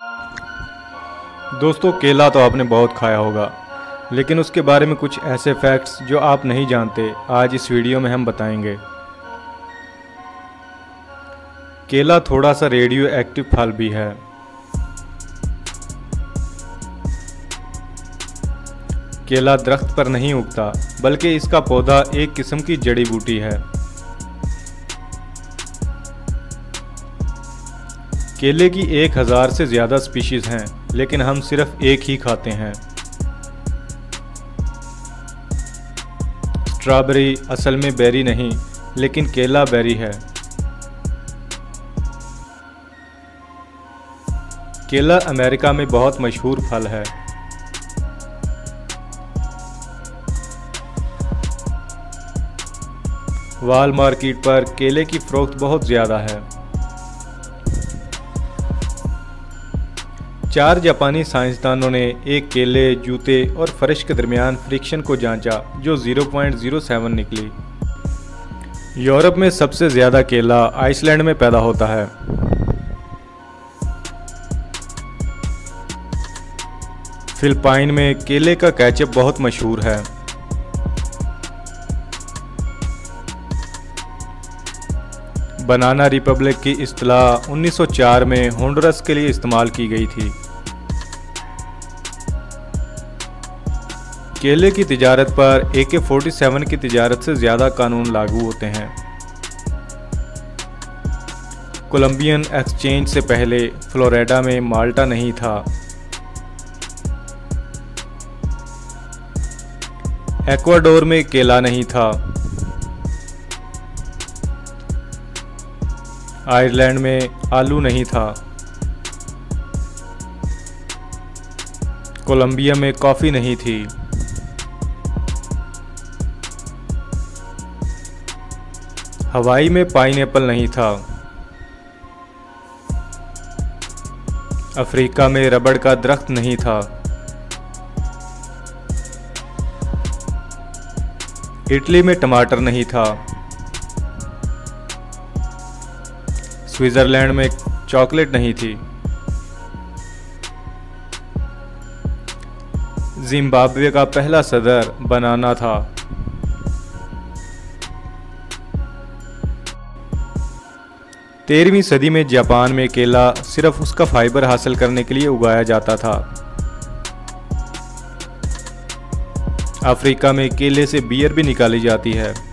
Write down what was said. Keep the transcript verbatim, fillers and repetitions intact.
दोस्तों, केला तो आपने बहुत खाया होगा, लेकिन उसके बारे में कुछ ऐसे फैक्ट्स जो आप नहीं जानते आज इस वीडियो में हम बताएंगे। केला थोड़ा सा रेडियो एक्टिव फल भी है। केला दरख्त पर नहीं उगता, बल्कि इसका पौधा एक किस्म की जड़ी बूटी है। केले की एक हज़ार से ज़्यादा स्पीशीज़ हैं, लेकिन हम सिर्फ एक ही खाते हैं। स्ट्रॉबेरी असल में बेरी नहीं, लेकिन केला बेरी है। केला अमेरिका में बहुत मशहूर फल है। वॉल मार्केट पर केले की फरोख्त बहुत ज़्यादा है। चार जापानी साइंसदानों ने एक केले, जूते और फर्श के दरमियान फ्रिक्शन को जांचा, जो ज़ीरो पॉइंट ज़ीरो सेवन निकली। यूरोप में सबसे ज़्यादा केला आइसलैंड में पैदा होता है। फिलिपाइन में केले का केचप बहुत मशहूर है। बनाना रिपब्लिक की इस्तिलाह उन्नीस सौ चार में होंडुरस के लिए इस्तेमाल की गई थी। केले की तिजारत पर ए के फोर्टी सेवन की तिजारत से ज़्यादा कानून लागू होते हैं। कोलंबियन एक्सचेंज से पहले फ्लोरिडा में माल्टा नहीं था। एक्वाडोर में केला नहीं था। आयरलैंड में आलू नहीं था। कोलंबिया में कॉफ़ी नहीं थी। हवाई में पाइनएप्पल नहीं था। अफ्रीका में रबड़ का दरख्त नहीं था। इटली में टमाटर नहीं था। स्विट्ज़रलैंड में चॉकलेट नहीं थी। जिम्बाब्वे का पहला सदर बनाना था। तेरहवीं सदी में जापान में केला सिर्फ उसका फाइबर हासिल करने के लिए उगाया जाता था। अफ्रीका में केले से बियर भी निकाली जाती है।